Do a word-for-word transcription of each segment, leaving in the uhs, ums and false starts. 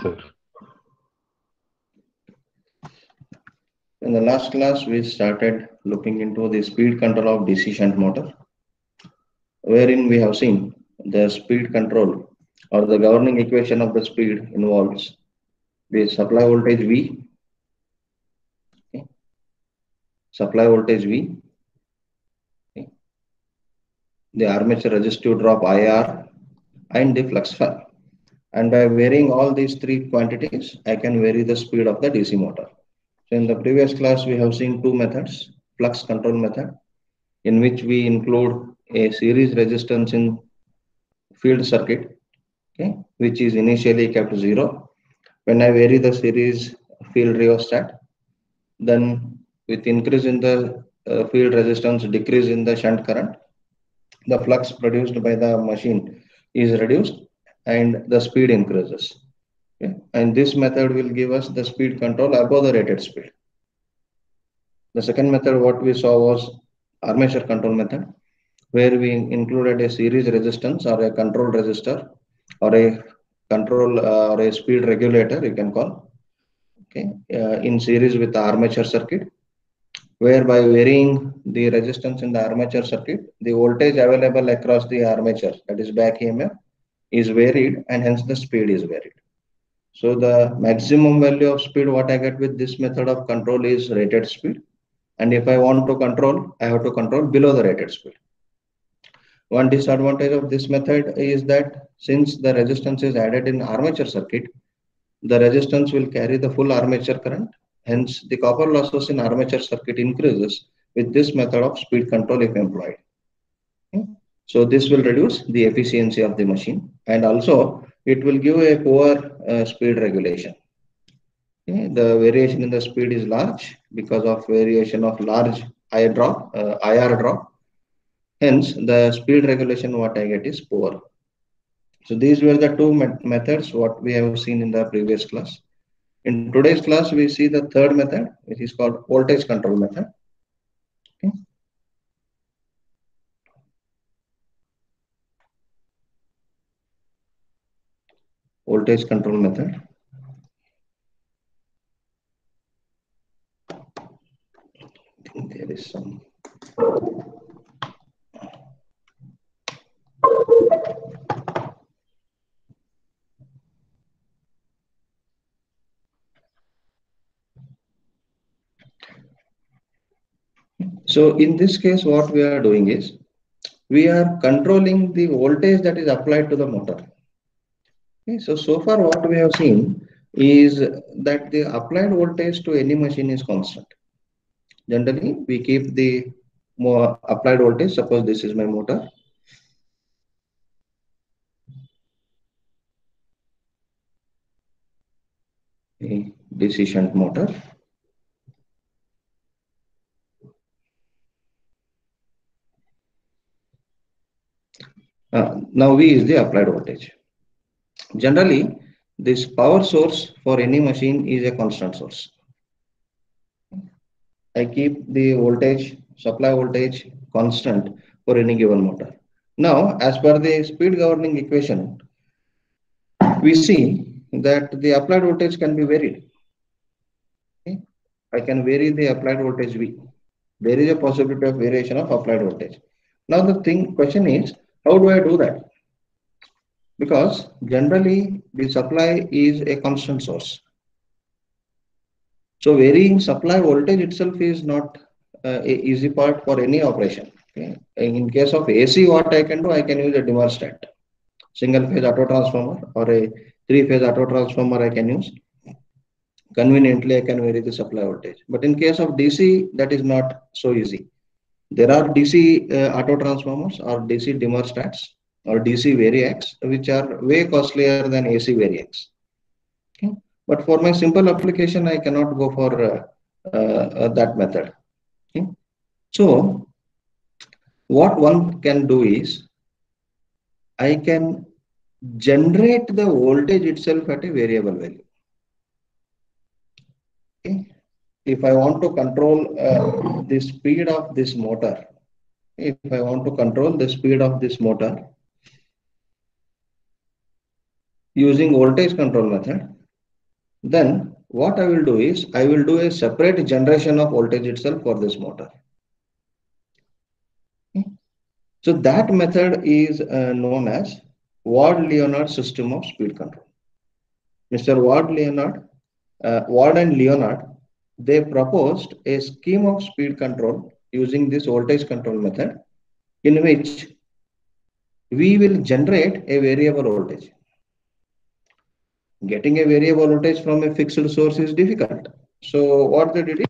sir. In the last class, we started looking into the speed control of D C shunt motor, wherein we have seen the speed control or the governing equation of the speed involves the supply voltage V, okay, supply voltage V, okay, the armature resistive drop I R, and the flux phi. And by varying all these three quantities, I can vary the speed of the D C motor. So in the previous class, we have seen two methods, flux control method, in which we include a series resistance in field circuit, okay, which is initially kept zero. When I vary the series field rheostat, then with increase in the uh, field resistance, decrease in the shunt current, the flux produced by the machine is reduced and the speed increases. Okay? And this method will give us the speed control above the rated speed. The second method, what we saw was armature control method, where we included a series resistance or a control resistor or a control uh, or a speed regulator, you can call, okay, uh, in series with the armature circuit, whereby varying the resistance in the armature circuit, the voltage available across the armature, that is back E M F, is varied and hence the speed is varied. So the maximum value of speed what I get with this method of control is rated speed. And if I want to control, I have to control below the rated speed. One disadvantage of this method is that since the resistance is added in armature circuit, the resistance will carry the full armature current. Hence, the copper losses in armature circuit increases with this method of speed control if employed. Okay. So this will reduce the efficiency of the machine, and also it will give a poor uh, speed regulation. Okay. The variation in the speed is large because of variation of large I R drop, uh, I R drop. Hence, the speed regulation what I get is poor. So these were the two met methods what we have seen in the previous class. In today's class, we see the third method, which is called voltage control method. Okay. Voltage control method. I think there is some. So in this case, what we are doing is we are controlling the voltage that is applied to the motor. Okay. So, so far what we have seen is that the applied voltage to any machine is constant. Generally, we keep the more applied voltage. Suppose this is my motor. A D C shunt motor. Uh, now V is the applied voltage. Generally, this power source for any machine is a constant source. I keep the voltage, supply voltage constant for any given motor. Now, as per the speed governing equation, we see that the applied voltage can be varied. Okay. I can vary the applied voltage V. There is a possibility of variation of applied voltage. Now, the thing question is, how do I do that? Because generally the supply is a constant source. So varying supply voltage itself is not uh, a easy part for any operation. Okay. In case of A C, what I can do, I can use a dimmerstat, single phase auto transformer or a three phase auto transformer I can use. Conveniently, I can vary the supply voltage. But in case of D C, that is not so easy. There are D C uh, auto transformers or D C dimmerstats or D C variacs, which are way costlier than A C variacs. Okay. But for my simple application, I cannot go for uh, uh, uh, that method. Okay. So, what one can do is, I can generate the voltage itself at a variable value. Okay. If I want to control uh, the speed of this motor, if I want to control the speed of this motor using voltage control method, Then what I will do is I will do a separate generation of voltage itself for this motor. Okay. So that method is uh, known as Ward-Leonard system of speed control. Mister Ward-Leonard, uh, Ward and Leonard, they proposed a scheme of speed control using this voltage control method, in which we will generate a variable voltage. Getting a variable voltage from a fixed source is difficult. So what they did is,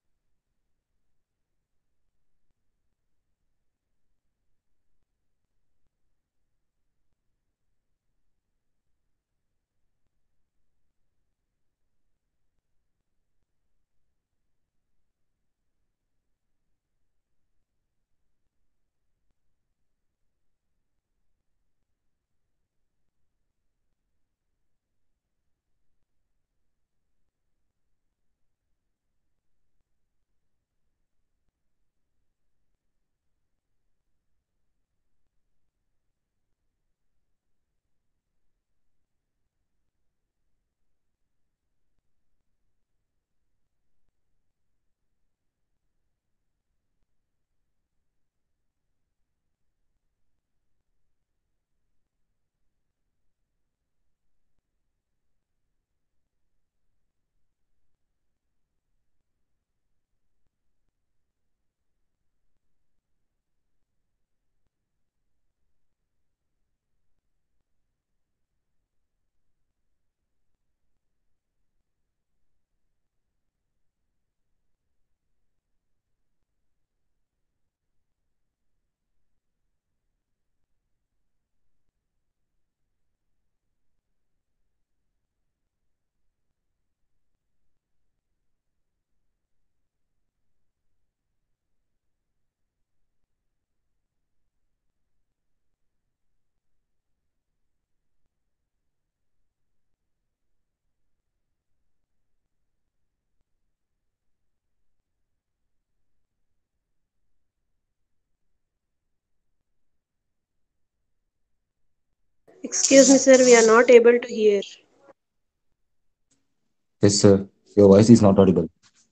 Excuse me, sir, we are not able to hear. Yes, sir. Your voice is not audible.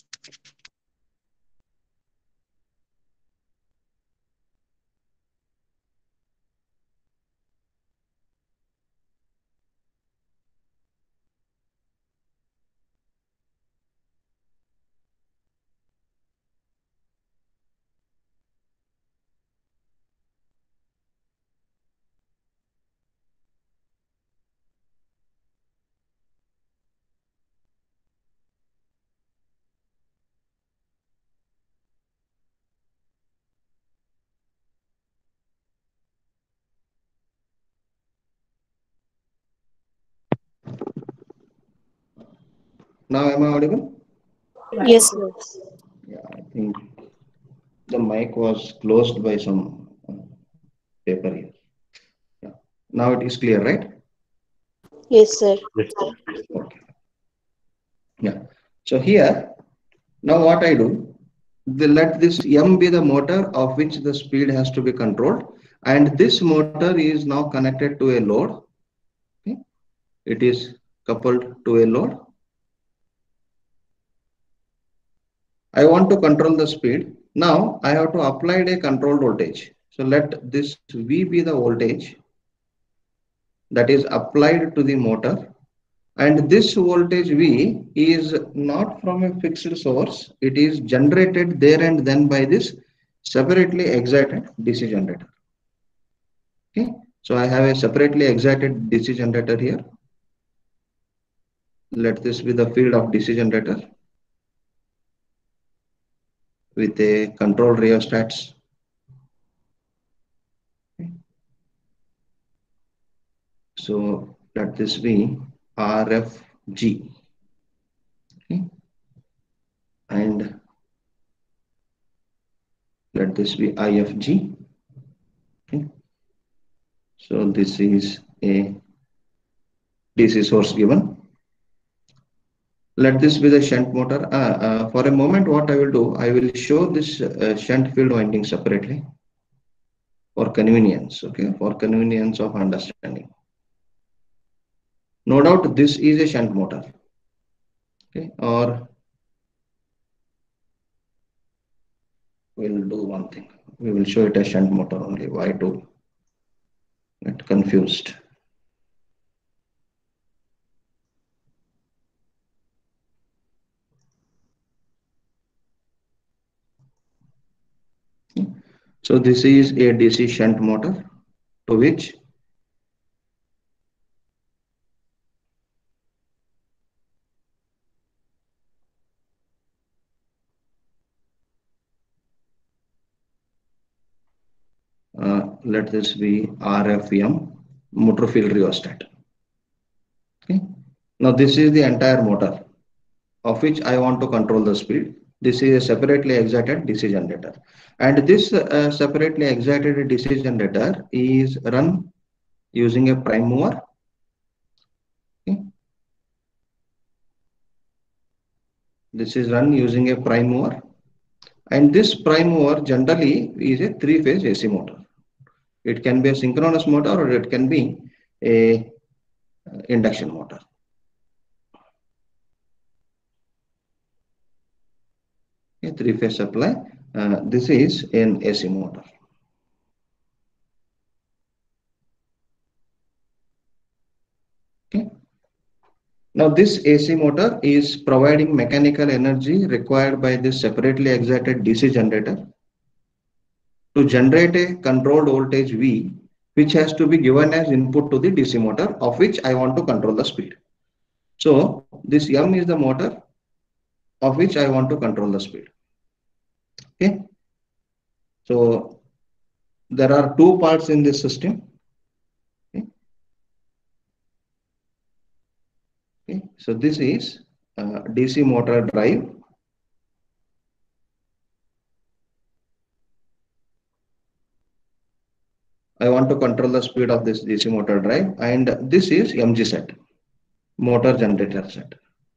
now am I audible? Yes, sir. Yeah, I think the mic was closed by some uh, paper here. Yeah. Now it is clear, right? Yes, sir. Yes, sir. Okay. Yeah. So here, now what I do, the, let this M be the motor of which the speed has to be controlled, and this motor is now connected to a load. Okay. It is coupled to a load. I want to control the speed. Now I have to apply a controlled voltage. So let this V be the voltage that is applied to the motor, and this voltage V is not from a fixed source. It is generated there and then by this separately excited D C generator. Okay, so I have a separately excited D C generator here. Let this be the field of D C generator with a control rheostats. So let this be R F G. Okay. And let this be I F G. Okay. So this is a D C source given. Let this be the shunt motor. Uh, uh, for a moment, what I will do, I will show this uh, shunt field winding separately for convenience. Okay, for convenience of understanding. No doubt, this is a shunt motor. Okay, or we'll do one thing. We will show it as shunt motor only. Why to get confused? So this is a D C shunt motor to which uh, let this be R F M, motor field rheostat. Okay. Now this is the entire motor of which I want to control the speed. This is a separately excited D C generator, and this uh, separately excited D C generator is run using a prime mover. Okay. This is run using a prime mover, and this prime mover generally is a three-phase A C motor. It can be a synchronous motor or it can be a uh, induction motor. A three-phase supply. Uh, this is an A C motor. Okay. Now this A C motor is providing mechanical energy required by this separately excited D C generator to generate a controlled voltage V, which has to be given as input to the D C motor, of which I want to control the speed. So this M is the motor of which I want to control the speed. Okay. So there are two parts in this system. Okay. Okay. So this is uh, D C motor drive. I want to control the speed of this D C motor drive, and this is M G set, motor generator set.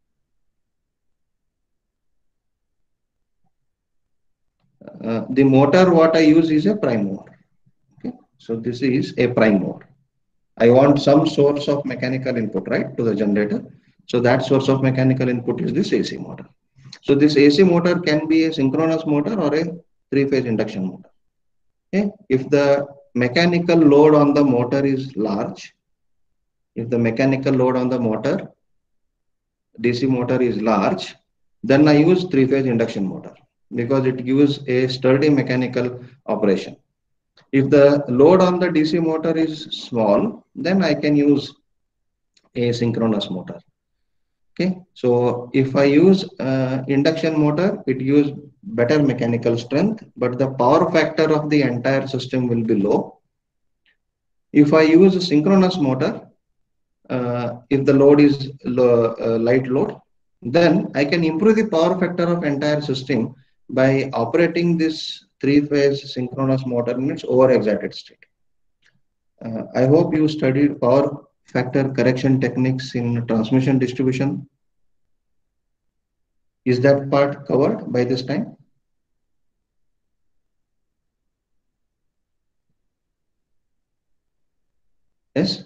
Uh, the motor what I use is a prime mover. Okay. So this is a prime mover. I want some source of mechanical input, right, to the generator. So that source of mechanical input is this A C motor. So this A C motor can be a synchronous motor or a three-phase induction motor. Okay. If the mechanical load on the motor is large, if the mechanical load on the motor, D C motor is large, then I use three-phase induction motor because it gives a sturdy mechanical operation. If the load on the D C motor is small, then I can use a synchronous motor. Okay, so if I use uh, induction motor, it gives better mechanical strength, but the power factor of the entire system will be low. If I use a synchronous motor, uh, if the load is low, uh, light load, then I can improve the power factor of entire system by operating this three-phase synchronous motor in its over-excited state. Uh, I hope you studied power factor correction techniques in transmission distribution. Is that part covered by this time? Yes.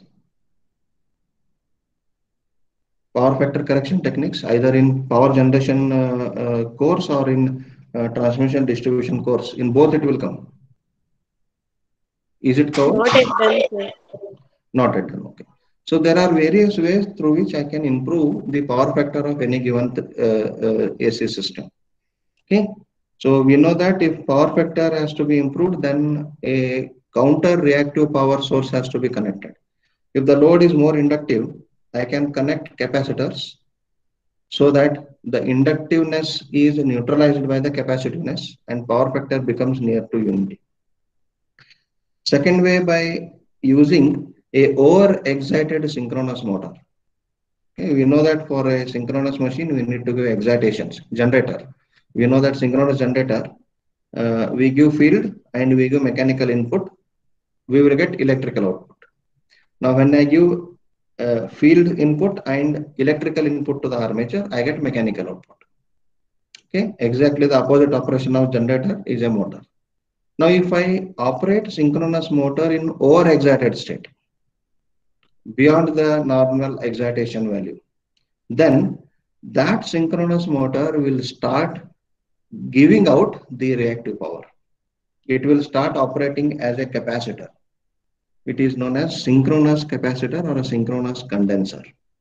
Power factor correction techniques, either in power generation uh, uh, course or in uh, transmission distribution course. In both it will come. Is it covered? Not yet done, sir. Not yet done. Okay. So there are various ways through which I can improve the power factor of any given uh, uh, A C system. Okay. So we know that if power factor has to be improved, then a counter reactive power source has to be connected. If the load is more inductive, I can connect capacitors so that the inductiveness is neutralized by the capacitiveness and power factor becomes near to unity. Second way, by using a over-excited synchronous motor. Okay, we know that for a synchronous machine, we need to give excitations. Generator. We know that synchronous generator, uh, we give field and we give mechanical input, we will get electrical output. Now, when I give uh, field input and electrical input to the armature, I get mechanical output. Okay, exactly the opposite operation of generator is a motor. Now, if I operate synchronous motor in over-excited state, beyond the normal excitation value, then that synchronous motor will start giving out the reactive power. It will start operating as a capacitor. It is known as synchronous capacitor or a synchronous condenser.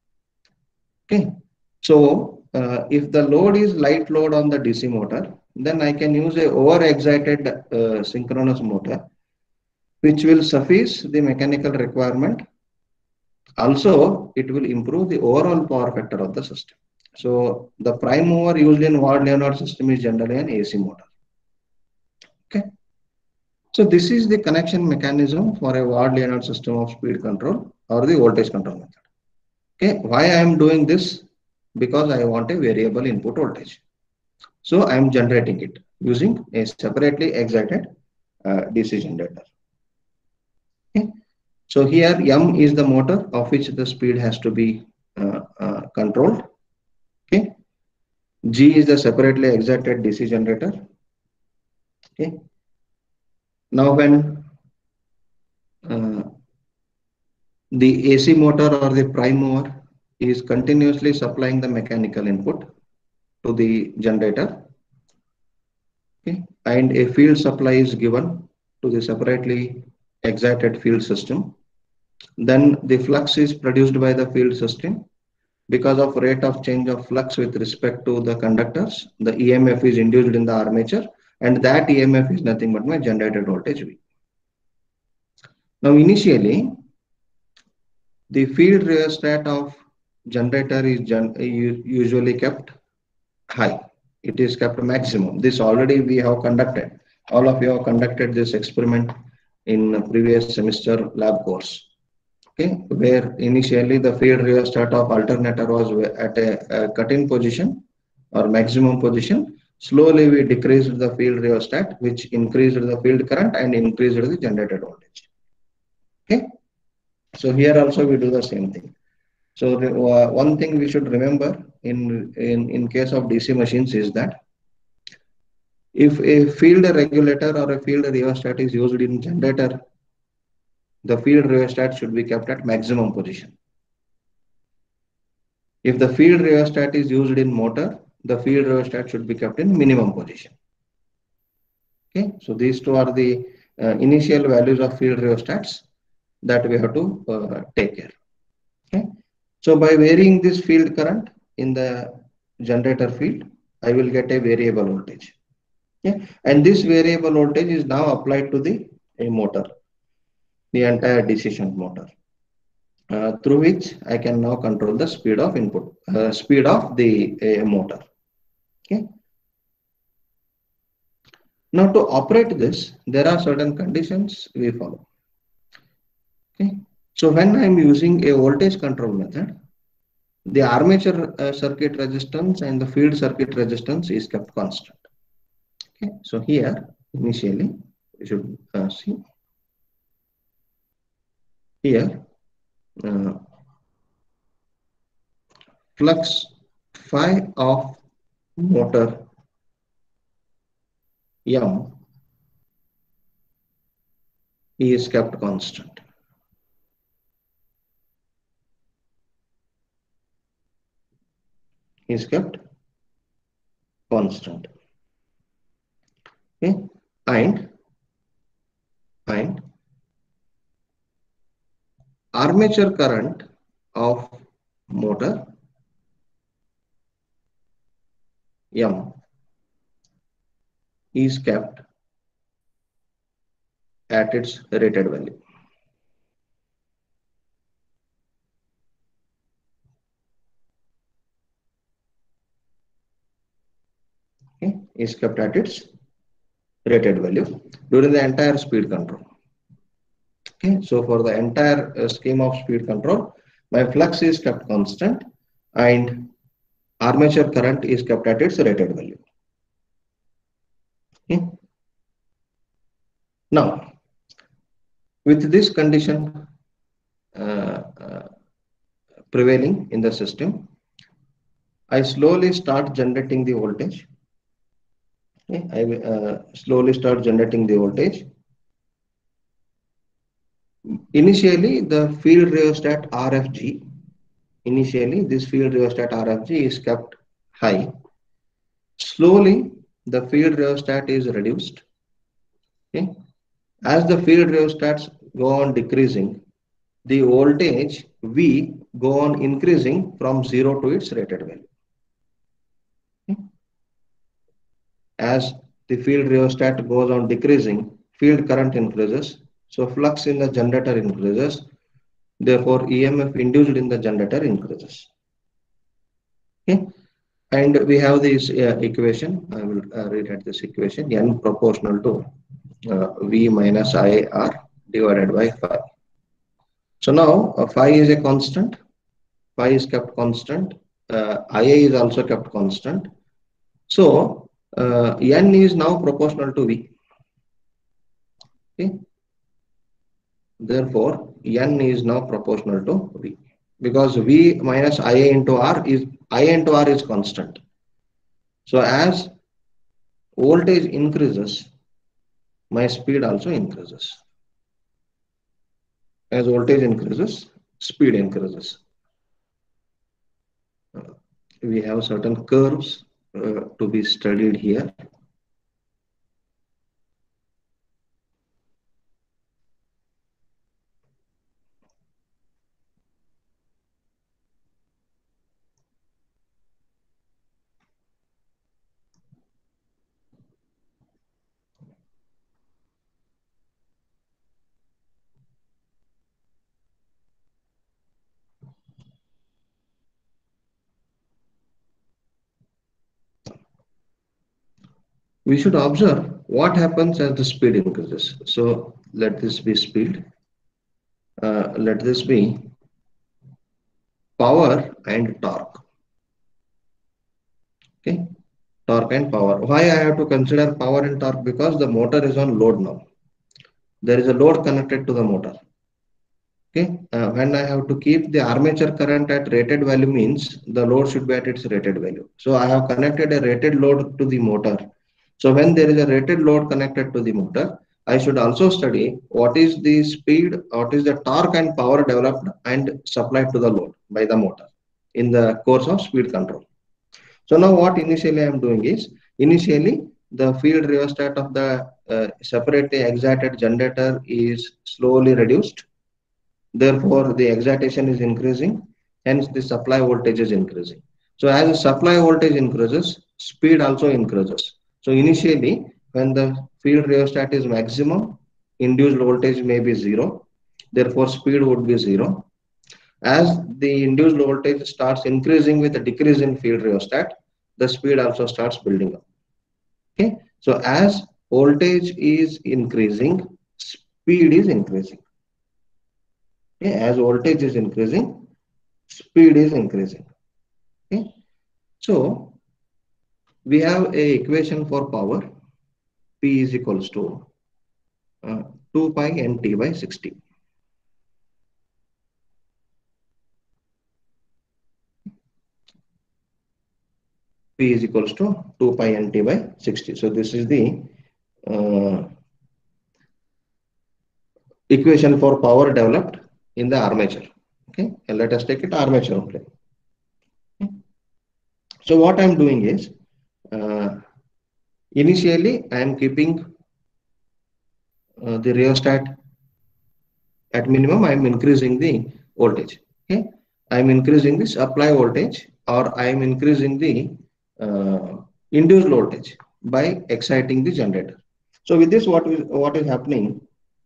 Okay. So uh, if the load is light load on the D C motor, then I can use a over-excited uh, synchronous motor, which will suffice the mechanical requirement. Also, it will improve the overall power factor of the system. So the prime mover used in Ward-Leonard system is generally an A C motor. Okay. So this is the connection mechanism for a Ward-Leonard system of speed control or the voltage control method. Okay. Why I am doing this? Because I want a variable input voltage. So I am generating it using a separately excited uh, D C generator. Okay. So here M is the motor of which the speed has to be uh, uh, controlled. Okay. G is the separately excited D C generator. Okay. Now when uh, the A C motor or the prime mover is continuously supplying the mechanical input to the generator, okay, and a field supply is given to the separately excited field system, then the flux is produced by the field system. Because of rate of change of flux with respect to the conductors, the E M F is induced in the armature, and that E M F is nothing but my generated voltage V. Now initially, the field rheostat of generator is gen usually kept high. It is kept maximum. This already we have conducted. All of you have conducted this experiment in previous semester lab course. Okay, where initially the field rheostat of alternator was at a, a cut-in position or maximum position. Slowly we decreased the field rheostat, which increased the field current and increased the generated voltage. Okay, so here also we do the same thing. So the, uh, one thing we should remember in, in, in case of D C machines is that if a field regulator or a field rheostat is used in generator, the field rheostat should be kept at maximum position. If the field rheostat is used in motor, the field rheostat should be kept in minimum position. Okay, so these two are the uh, initial values of field rheostats that we have to uh, take care. Okay, so by varying this field current in the generator field, I will get a variable voltage. Okay, and this variable voltage is now applied to the a motor, the entire D C shunt motor. Uh, through which I can now control the speed of input, uh, speed of the uh, motor. Okay. Now to operate this, there are certain conditions we follow. Okay. So when I am using a voltage control method, the armature uh, circuit resistance and the field circuit resistance is kept constant. Okay. So here initially we should uh, see here. Uh, flux phi of motor M is kept constant. Is kept constant. Okay, and and armature current of motor M is kept at its rated value. Okay, is kept at its rated value during the entire speed control. Okay, so for the entire uh, scheme of speed control, my flux is kept constant and armature current is kept at its rated value. Okay. Now, with this condition uh, uh, prevailing in the system, I slowly start generating the voltage. Okay. I uh, slowly start generating the voltage. Initially, the field rheostat R F G, initially this field rheostat R F G is kept high, slowly the field rheostat is reduced. Okay. As the field rheostats go on decreasing, the voltage V go on increasing from zero to its rated value. Okay. As the field rheostat goes on decreasing, field current increases, so flux in the generator increases, therefore E M F induced in the generator increases. Okay. And we have this uh, equation. I will uh, rewrite this equation. N proportional to uh, V minus I R divided by phi. So now uh, phi is a constant. Phi is kept constant. Uh, I A is also kept constant. So uh, N is now proportional to V. Okay. Therefore, N is now proportional to V, because V minus I A into R is I A into R is constant. So as voltage increases, my speed also increases. As voltage increases, speed increases. Uh, we have certain curves uh, to be studied here. We should observe what happens as the speed increases. So let this be speed. Uh, let this be power and torque. Okay, torque and power. Why I have to consider power and torque? Because the motor is on load now. There is a load connected to the motor. Okay, uh, when I have to keep the armature current at rated value means the load should be at its rated value. So I have connected a rated load to the motor. So when there is a rated load connected to the motor, I should also study what is the speed, what is the torque and power developed and supplied to the load by the motor in the course of speed control. So now what initially I am doing is, initially the field rheostat of the uh, separately excited generator is slowly reduced. Therefore, the excitation is increasing, hence the supply voltage is increasing. So as the supply voltage increases, speed also increases. So initially, when the field rheostat is maximum, induced voltage may be zero. Therefore, speed would be zero. As the induced voltage starts increasing with a decrease in field rheostat, the speed also starts building up. Okay. So as voltage is increasing, speed is increasing. Okay. As voltage is increasing, speed is increasing. Okay. So we have a equation for power. P is equals to uh, two pi N T by sixty. P is equals to two pi N T by sixty. So this is the uh, equation for power developed in the armature. Okay, and let us take it armature only. Okay. So what I am doing is, uh, initially I am keeping uh, the rheostat at minimum. I am increasing the voltage. Okay, I am increasing the supply voltage, or I am increasing the uh, induced voltage by exciting the generator. So with this, what is what is happening?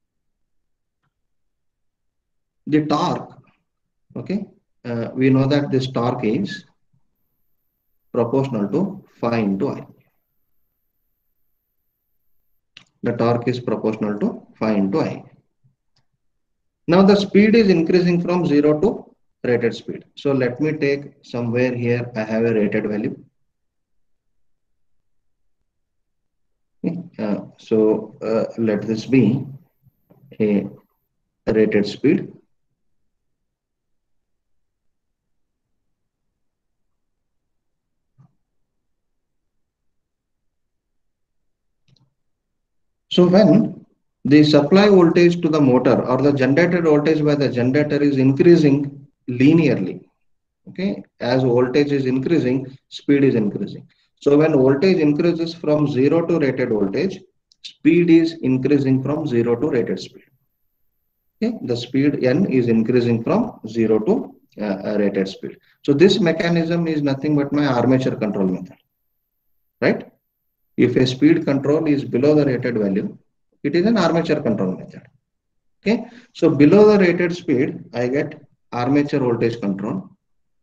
The torque. Okay, uh, we know that this torque is proportional to phi into I. The torque is proportional to phi into I. Now the speed is increasing from zero to rated speed. So let me take somewhere here, I have a rated value. Okay. Uh, so uh, let this be a rated speed. So when the supply voltage to the motor or the generated voltage by the generator is increasing linearly, Okay, as voltage is increasing, speed is increasing. So when voltage increases from zero to rated voltage, speed is increasing from zero to rated speed. Okay, the speed n is increasing from zero to uh, rated speed. So this mechanism is nothing but my armature control method, right? If a speed control is below the rated value, it is an armature control method. Okay, so below the rated speed, I get armature voltage control.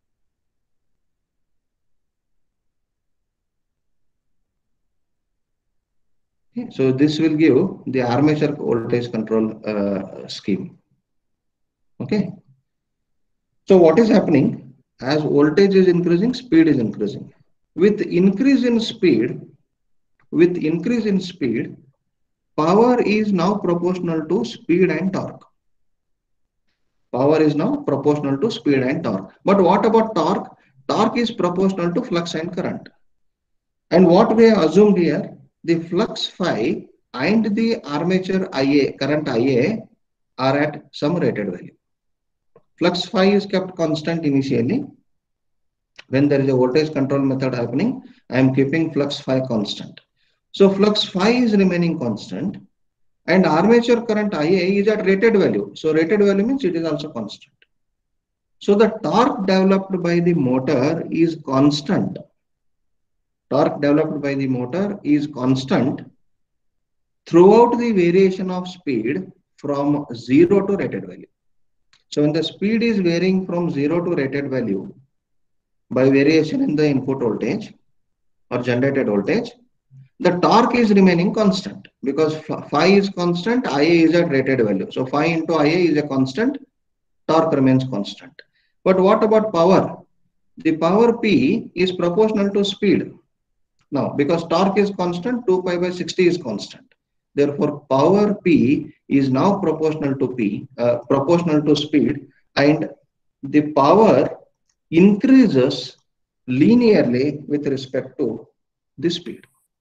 Okay, so this will give the armature voltage control uh, scheme. Okay, so what is happening? As voltage is increasing, speed is increasing. With increase in speed, with increase in speed, power is now proportional to speed and torque. Power is now proportional to speed and torque. But what about torque? Torque is proportional to flux and current. And what we have assumed here, the flux phi and the armature I A, current I A, are at some rated value. Flux phi is kept constant initially. When there is a voltage control method happening, I am keeping flux phi constant. So flux phi is remaining constant and armature current I A is at rated value. So rated value means it is also constant. So the torque developed by the motor is constant. Torque developed by the motor is constant throughout the variation of speed from zero to rated value. So when the speed is varying from zero to rated value by variation in the input voltage or generated voltage, the torque is remaining constant because phi is constant, I A is at rated value. So phi into I A is a constant, torque remains constant. But what about power? The power P is proportional to speed. Now, because torque is constant, two pi by sixty is constant. Therefore, power P is now proportional to P, uh, proportional to speed, and the power increases linearly with respect to the speed.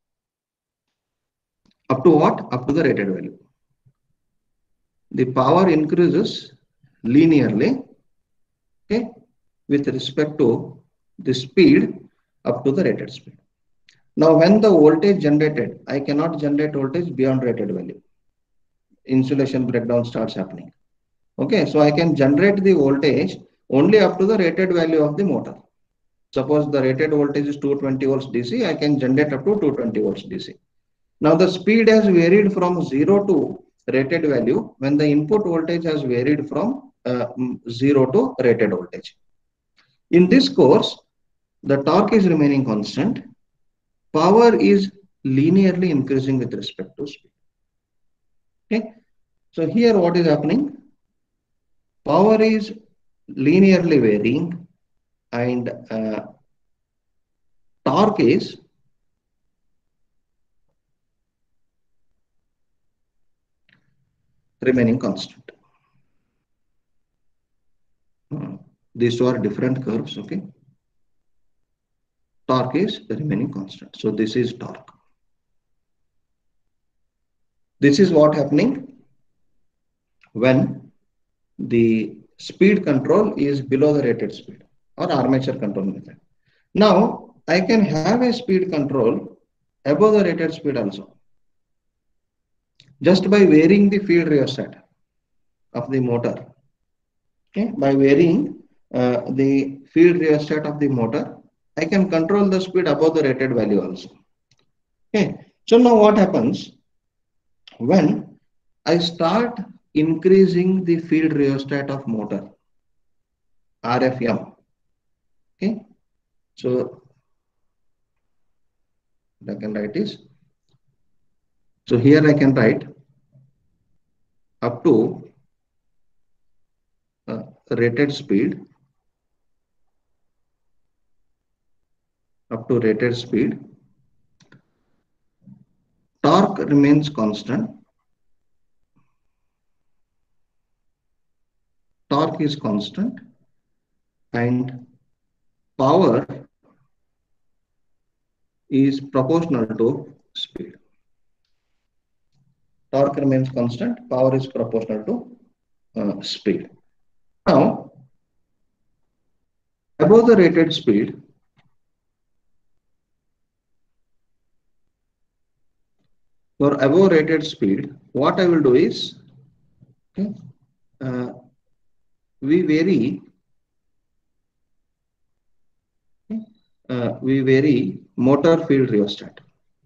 Up to what? Up to the rated value. The power increases linearly, okay, with respect to the speed up to the rated speed. Now, when the voltage generated, I cannot generate voltage beyond rated value. Insulation breakdown starts happening. Okay, so I can generate the voltage only up to the rated value of the motor. Suppose the rated voltage is two hundred twenty volts D C, I can generate up to two hundred twenty volts D C. Now the speed has varied from zero to rated value when the input voltage has varied from uh, zero to rated voltage. In this course, the torque is remaining constant. Power is linearly increasing with respect to speed. Okay, so here what is happening? Power is linearly varying and uh, torque is remaining constant. Uh, these two are different curves, okay? Torque is remaining constant. So this is torque. This is what happening when the speed control is below the rated speed or armature control method. Now I can have a speed control above the rated speed also, just by varying the field rheostat of the motor. Okay, by varying uh, the field rheostat of the motor, I can control the speed above the rated value also. Okay, so now what happens when I start increasing the field rheostat of motor, R F M. Okay, so I can write is, so here I can write up to uh, rated speed, up to rated speed, torque remains constant, torque is constant, and power is proportional to speed. Torque remains constant, power is proportional to uh, speed. Now, above above the rated speed, for above rated speed, what I will do is, okay, uh, we vary, okay, uh, we vary motor field rheostat.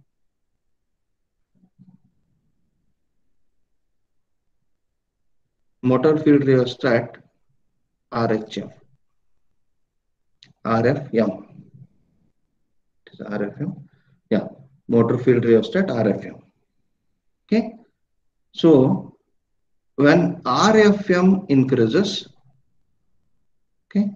Motor field rheostat R H M, R F M, it is R F M, yeah, motor field rheostat R F M. Okay, so when R F M increases, okay,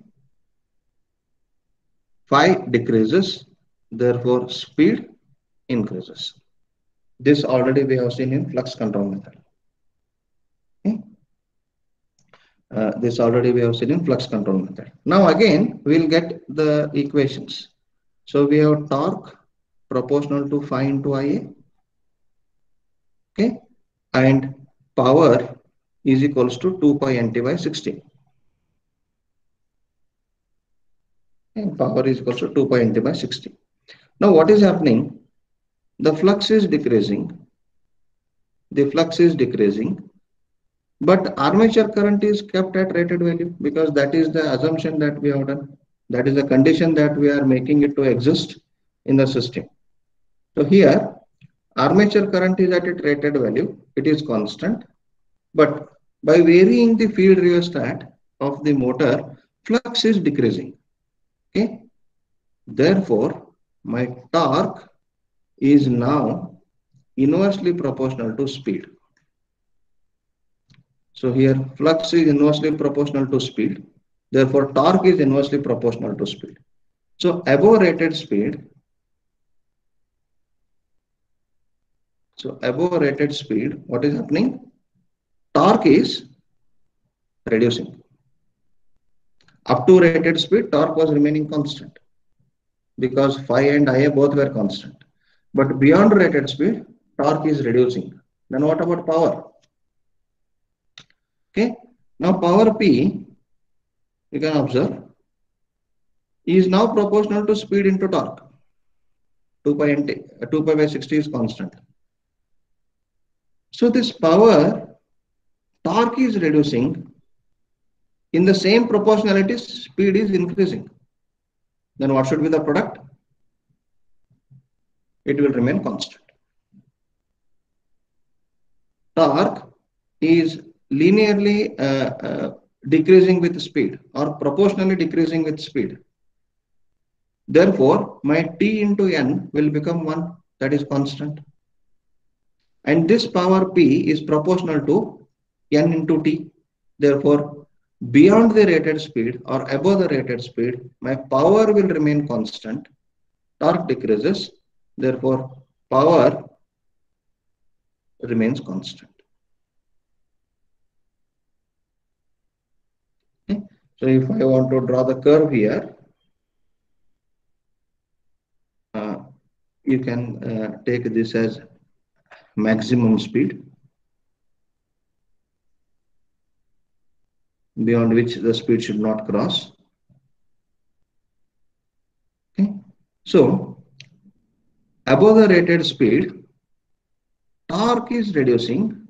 phi decreases, therefore speed increases. This already we have seen in flux control method. Okay. Uh, this already we have seen in flux control method. Now again, we'll get the equations. So we have torque proportional to phi into Ia. Okay. And power is equals to two pi Nt by sixty. And power is equals to two pi Nt by sixty. Now what is happening? The flux is decreasing. The flux is decreasing. But armature current is kept at rated value because that is the assumption that we have done. That is the condition that we are making it to exist in the system. So here, armature current is at its rated value. It is constant. But by varying the field rheostat of the motor, flux is decreasing. Okay. Therefore, my torque is now inversely proportional to speed. So here flux is inversely proportional to speed. Therefore, torque is inversely proportional to speed. So above rated speed, so above rated speed, what is happening? Torque is reducing. Up to rated speed, torque was remaining constant because phi and Ia both were constant. But beyond rated speed, torque is reducing. Then what about power? Okay. Now power P, you can observe, is now proportional to speed into torque. two pi Nt, two pi by sixty is constant. So this power, torque is reducing. In the same proportionality, speed is increasing. Then what should be the product? It will remain constant. Torque is linearly uh, uh, decreasing with speed or proportionally decreasing with speed. Therefore, my T into N will become one, that is constant. And this power P is proportional to N into T. Therefore, beyond the rated speed or above the rated speed, my power will remain constant. Torque decreases. Therefore, power remains constant. Okay. So if I want to draw the curve here, uh, you can uh, take this as maximum speed, beyond which the speed should not cross. Okay. So above the rated speed, torque is reducing.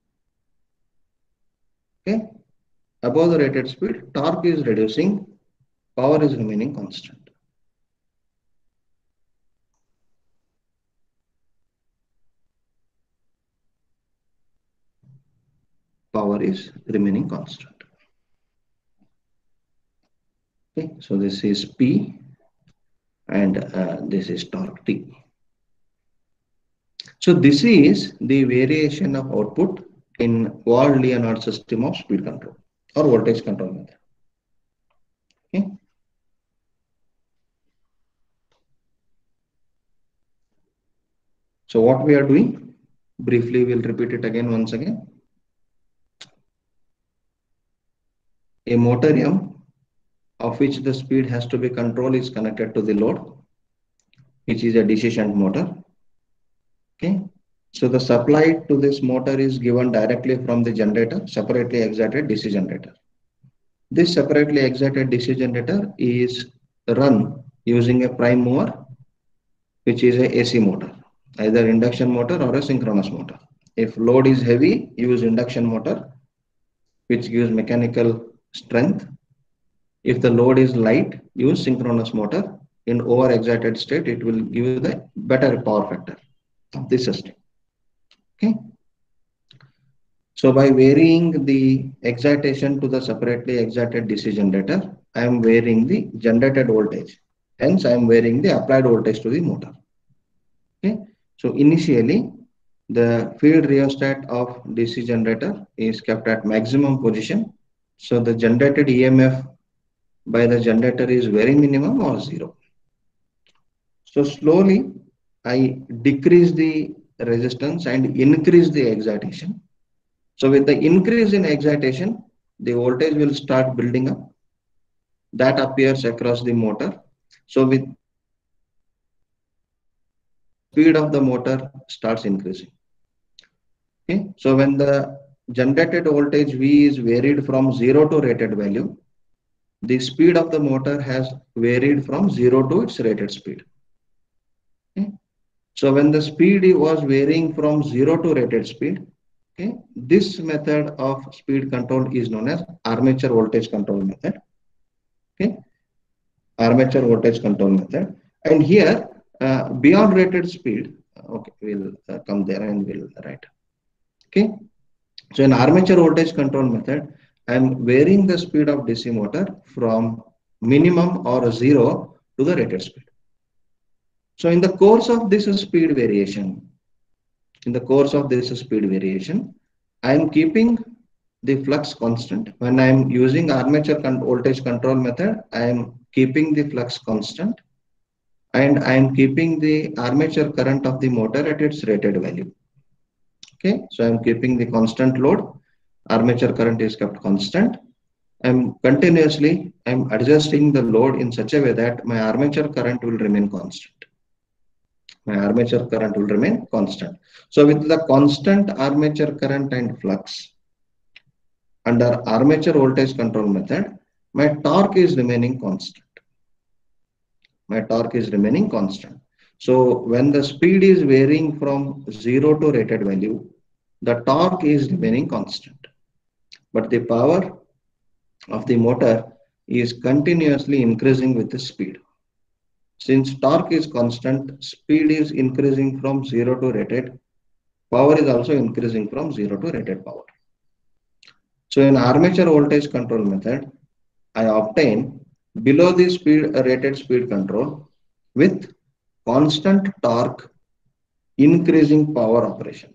Okay. Above the rated speed, torque is reducing, power is remaining constant. Power is remaining constant. Okay, so this is P and uh, this is torque T. So this is the variation of output in Wald-Leonard system of speed control or voltage control method. Okay. So what we are doing, briefly we'll repeat it again once again. A motor M of which the speed has to be controlled is connected to the load, which is a D C shunt motor. Okay. So the supply to this motor is given directly from the generator, separately excited D C generator. This separately excited D C generator is run using a prime mover, which is a AC motor, either induction motor or a synchronous motor. If load is heavy, use induction motor, which gives mechanical strength. If the load is light, use synchronous motor. In over-excited state, it will give you the better power factor of the system. Okay. So by varying the excitation to the separately excited D C generator, I am varying the generated voltage. Hence, I am varying the applied voltage to the motor. Okay. So initially, the field rheostat of D C generator is kept at maximum position. So the generated E M F by the generator is very minimum or zero. So slowly I decrease the resistance and increase the excitation. So with the increase in excitation, the voltage will start building up. That appears across the motor. So with speed of the motor starts increasing. Okay. So when the generated voltage V is varied from zero to rated value, the speed of the motor has varied from zero to its rated speed. Okay. So when the speed was varying from zero to rated speed, okay, this method of speed control is known as armature voltage control method. Okay, armature voltage control method. And here, uh, beyond rated speed, okay, we'll uh, come there and we'll write. Okay, so in armature voltage control method, I am varying the speed of D C motor from minimum or zero to the rated speed. So in the course of this speed variation, in the course of this speed variation, I am keeping the flux constant. When I am using armature voltage control method, I am keeping the flux constant and I am keeping the armature current of the motor at its rated value. Okay, so I am keeping the constant load, armature current is kept constant. I am continuously, I am adjusting the load in such a way that my armature current will remain constant. My armature current will remain constant. So with the constant armature current and flux, under armature voltage control method, my torque is remaining constant. My torque is remaining constant. So when the speed is varying from zero to rated value, the torque is remaining constant. But the power of the motor is continuously increasing with the speed. Since torque is constant, speed is increasing from zero to rated. Power is also increasing from zero to rated power. So in armature voltage control method, I obtain below the speed rated speed control with constant torque, increasing power operation.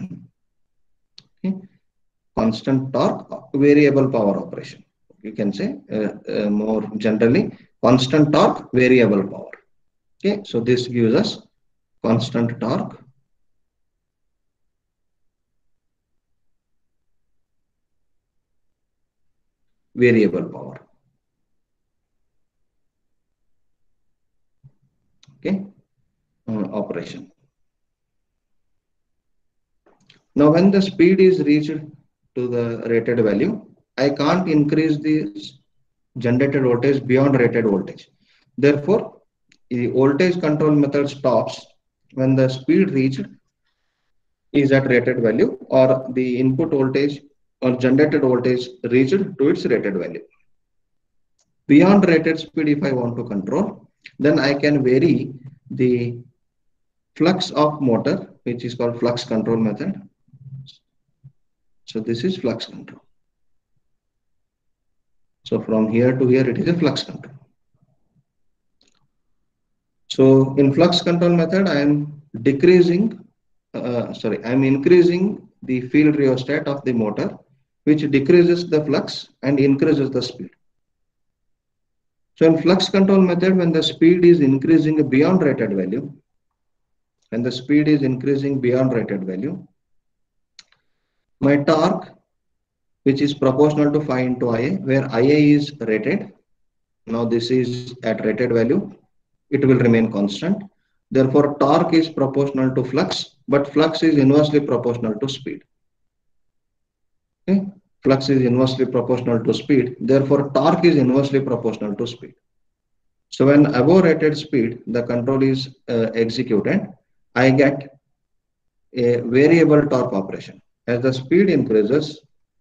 Okay. Constant torque, variable power operation. You can say uh, uh, more generally, constant torque, variable power. Okay, so this gives us constant torque, variable power. Okay, uh, operation. Now, when the speed is reached to the rated value, I can't increase the generated voltage beyond rated voltage. Therefore, the voltage control method stops when the speed reached is at rated value or the input voltage or generated voltage reached to its rated value. Beyond rated speed, if I want to control, then I can vary the flux of motor, which is called flux control method. So this is flux control. So from here to here, it is a flux control. So in flux control method, I am decreasing, uh, sorry, I am increasing the field rheostat of the motor, which decreases the flux and increases the speed. So in flux control method, when the speed is increasing beyond rated value, when the speed is increasing beyond rated value, my torque, which is proportional to phi into I A, where I A is rated, now this is at rated value, it will remain constant. Therefore, torque is proportional to flux, but flux is inversely proportional to speed. Okay. flux is inversely proportional to speed. Therefore, torque is inversely proportional to speed. So when above rated speed, the control is uh, executed, I get a variable torque operation. As the speed increases,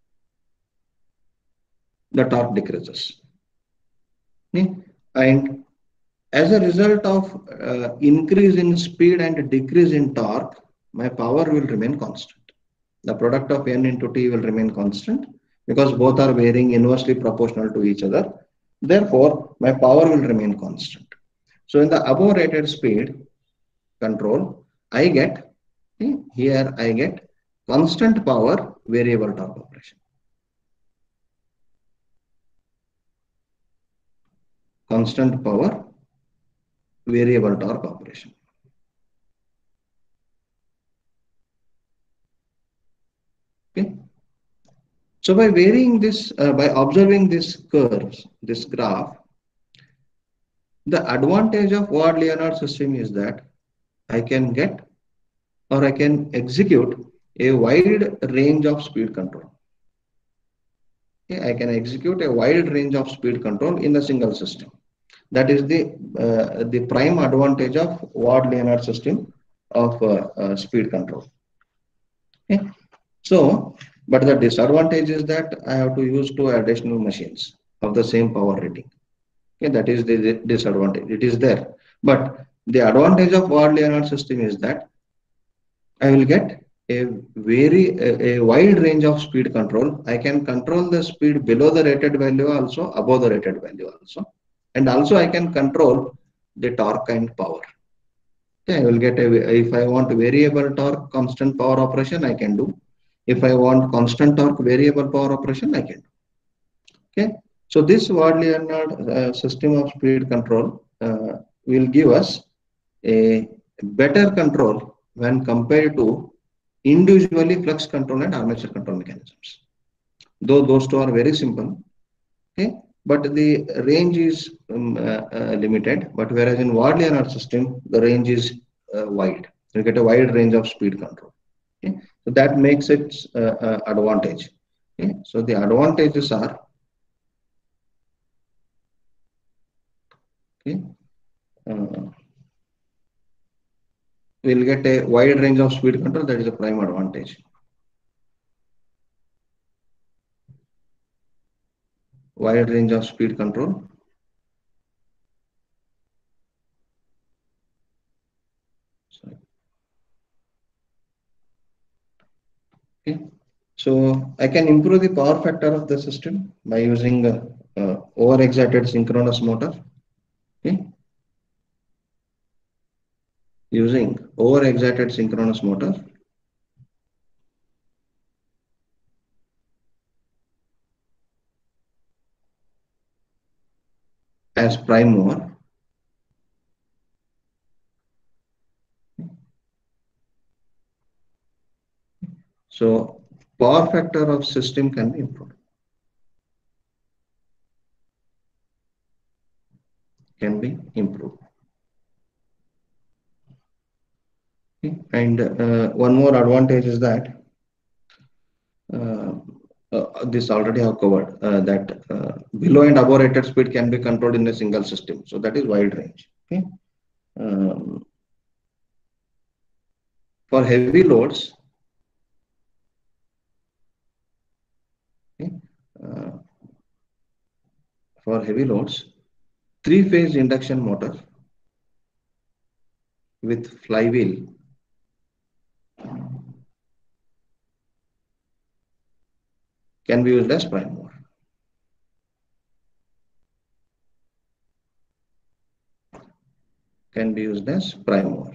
the torque decreases. Hmm? And as a result of uh, increase in speed and decrease in torque, my power will remain constant. The product of N into T will remain constant because both are varying inversely proportional to each other. Therefore, my power will remain constant. So in the above rated speed control, I get, hmm, here I get constant power variable torque operation. Constant power variable torque operation. Okay. So by varying this, uh, by observing this curves, this graph, the advantage of Ward-Leonard system is that I can get or I can execute a wide range of speed control. Okay, I can execute a wide range of speed control in a single system. That is the uh, the prime advantage of Ward-Leonard system of uh, uh, speed control. Okay. So, but the disadvantage is that I have to use two additional machines of the same power rating. Okay, that is the disadvantage. It is there, but the advantage of Ward-Leonard system is that I will get a very a, a wide range of speed control. I can control the speed below the rated value also, above the rated value also, and also I can control the torque and power. Okay, I will get a, if I want variable torque constant power operation, I can do. If I want constant torque variable power operation, I can do. Okay, so this Ward-Leonard uh, system of speed control uh, will give us a better control when compared to individually flux control and armature control mechanisms. Though those two are very simple, okay, but the range is um, uh, uh, limited. But whereas in Ward-Leonard system, the range is uh, wide. You get a wide range of speed control. Okay, so that makes it uh, uh, advantage. Okay, so the advantages are, okay, uh, we'll get a wide range of speed control. That is a prime advantage. Wide range of speed control. Sorry. Okay, so I can improve the power factor of the system by using uh, uh, over-excited synchronous motor. Okay, using over-excited synchronous motor. As prime mover. So power factor of system can be improved. Can be improved. Okay. And uh, one more advantage is that uh, uh, this already have covered uh, that uh, below and above rated speed can be controlled in a single system. So that is wide range. Okay. Um, for heavy loads, okay, uh, for heavy loads, three-phase induction motor with flywheel can be used as prime mover. Can be used as prime mover.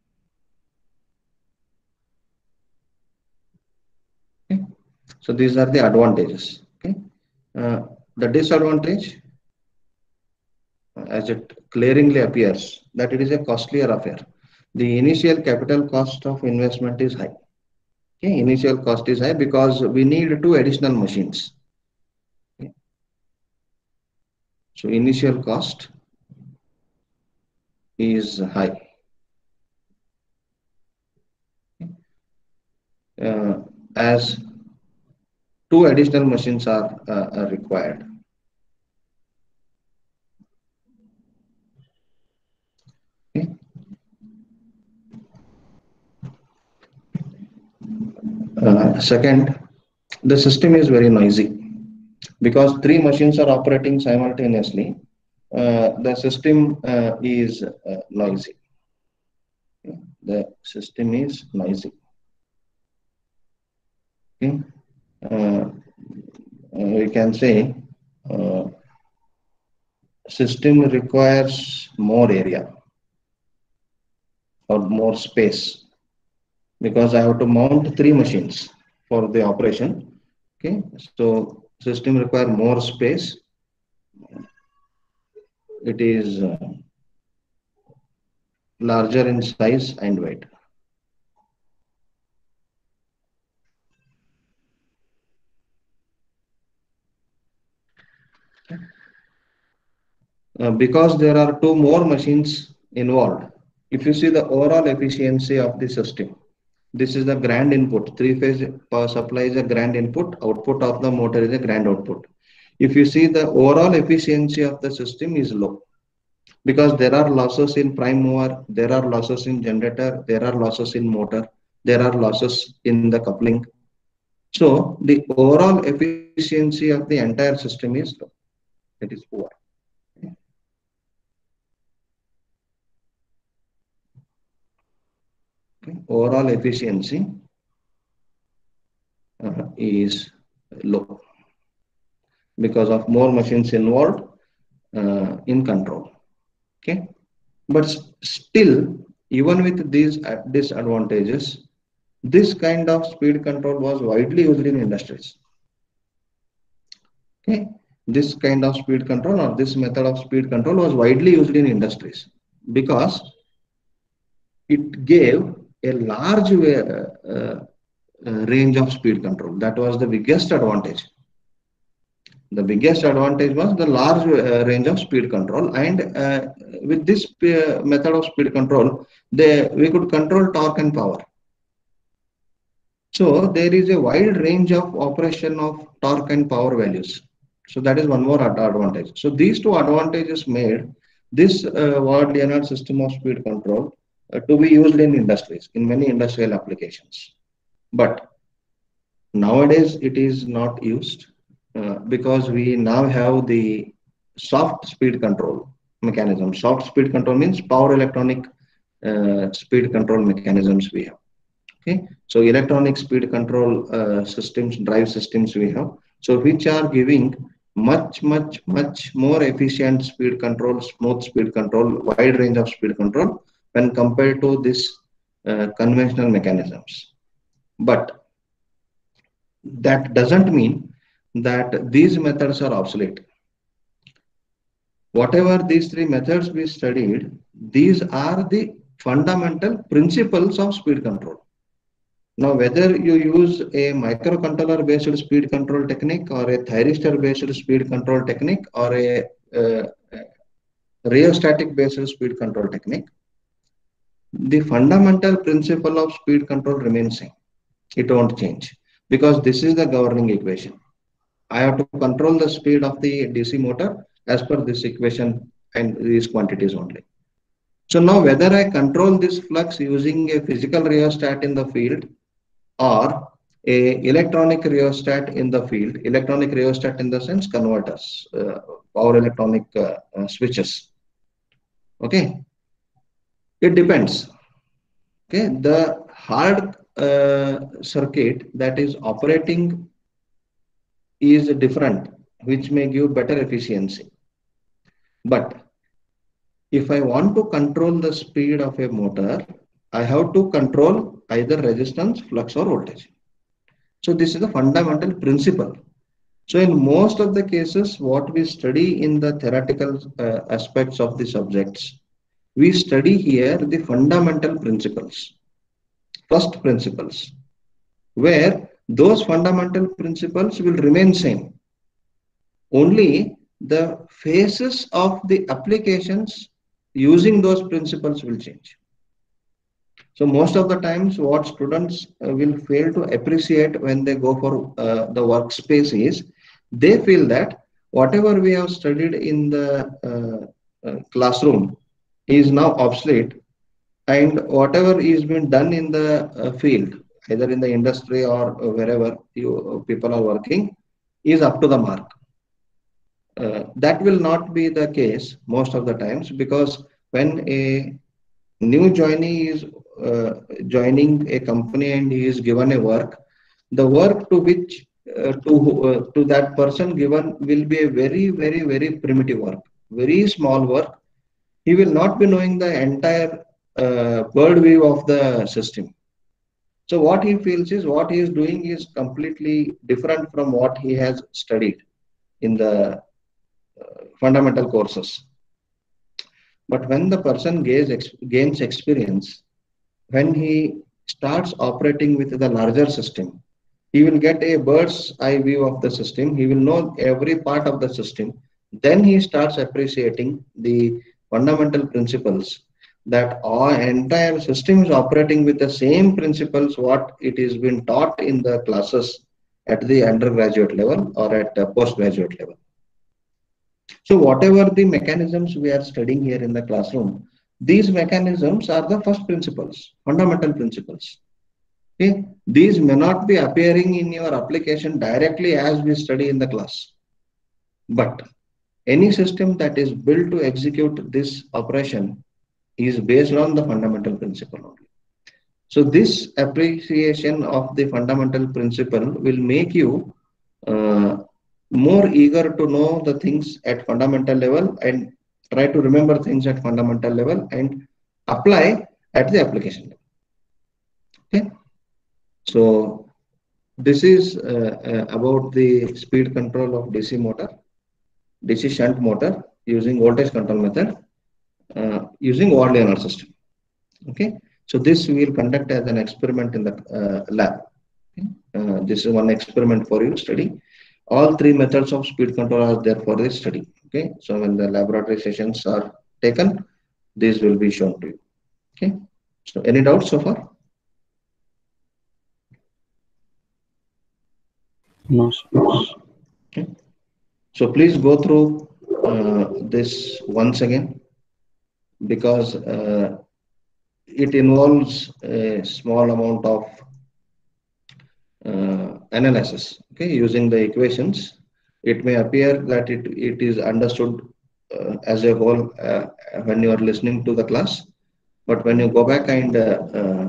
Okay. So these are the advantages. Okay. Uh, the disadvantage, as it glaringly appears, that it is a costlier affair. The initial capital cost of investment is high. Okay. Initial cost is high because we need two additional machines. Okay. So initial cost is high. Uh, as two additional machines are, uh, are required. Okay. Uh, second, the system is very noisy because three machines are operating simultaneously. Uh, the system uh, is uh, noisy. Okay. The system is noisy. Okay. Uh, uh, we can say uh, system requires more area or more space because I have to mount three machines for the operation. Okay, so system require more space. It is uh, larger in size and weight. Uh, because there are two more machines involved. If you see the overall efficiency of the system, this is the grand input. Three-phase power supply is a grand input. Output of the motor is a grand output. If you see the overall efficiency of the system is low because there are losses in prime mover, there are losses in generator, there are losses in motor, there are losses in the coupling. So the overall efficiency of the entire system is low. It is poor. Okay. Overall efficiency uh, is low because of more machines involved uh, in control. Okay, but still, even with these disadvantages, this kind of speed control was widely used in industries. Okay, this kind of speed control or this method of speed control was widely used in industries because it gave a large uh, uh, range of speed control. That was the biggest advantage. The biggest advantage was the large uh, range of speed control, and uh, with this uh, method of speed control, they, we could control torque and power. So there is a wide range of operation of torque and power values. So that is one more advantage. So these two advantages made this uh, Ward-Leonard system of speed control uh, to be used in industries, in many industrial applications. But nowadays it is not used uh, because we now have the soft speed control mechanism. Soft speed control means power electronic uh, speed control mechanisms we have. Okay, so electronic speed control uh, systems, drive systems we have, so which are giving much, much, much more efficient speed control, smooth speed control, wide range of speed control when compared to this uh, conventional mechanisms. But that doesn't mean that these methods are obsolete. Whatever these three methods we studied, these are the fundamental principles of speed control. Now, whether you use a microcontroller based speed control technique or a thyristor based speed control technique or a uh, rheostatic based speed control technique, the fundamental principle of speed control remains same. It won't change because this is the governing equation. I have to control the speed of the D C motor as per this equation and these quantities only. So now whether I control this flux using a physical rheostat in the field or a electronic rheostat in the field, electronic rheostat in the sense converters, uh, power electronic uh, uh, switches. Okay, it depends. Okay, the hard uh, circuit that is operating is different, which may give better efficiency. But if I want to control the speed of a motor, I have to control either resistance, flux, or voltage. So this is the fundamental principle. So in most of the cases, what we study in the theoretical uh, aspects of the subjects, we study here the fundamental principles, first principles, where those fundamental principles will remain same. Only the phases of the applications using those principles will change. So most of the times what students uh, will fail to appreciate when they go for uh, the workspace is they feel that whatever we have studied in the uh, uh, classroom is now obsolete, and whatever is being done in the uh, field, either in the industry or uh, wherever you uh, people are working, is up to the mark. Uh, that will not be the case most of the times, because when a new joinee is uh, joining a company and he is given a work, the work to which uh, to uh, to that person given will be a very very very primitive work, very small work. He will not be knowing the entire uh, bird view of the system. So what he feels is what he is doing is completely different from what he has studied in the fundamental courses. But when the person gains, ex- gains experience, when he starts operating with the larger system, he will get a bird's eye view of the system. He will know every part of the system. Then he starts appreciating the fundamental principles, that our entire system is operating with the same principles what it is been taught in the classes at the undergraduate level or at the postgraduate level. So whatever the mechanisms we are studying here in the classroom, these mechanisms are the first principles, fundamental principles. Okay? These may not be appearing in your application directly as we study in the class, but any system that is built to execute this operation is based on the fundamental principle only. So this appreciation of the fundamental principle will make you uh, more eager to know the things at fundamental level and try to remember things at fundamental level and apply at the application level. Okay. So this is uh, uh, about the speed control of D C motor, D C shunt motor using voltage control method uh, using wall linear system. Okay. So this we will conduct as an experiment in the uh, lab. Okay? Uh, this is one experiment for you to study. All three methods of speed control are there for this study. Okay. So when the laboratory sessions are taken, this will be shown to you. Okay. So any doubts so far? No, sir. Okay. So please go through uh, this once again, because uh, it involves a small amount of uh, analysis. Okay, using the equations, it may appear that it, it is understood uh, as a whole uh, when you are listening to the class, but when you go back and uh, uh,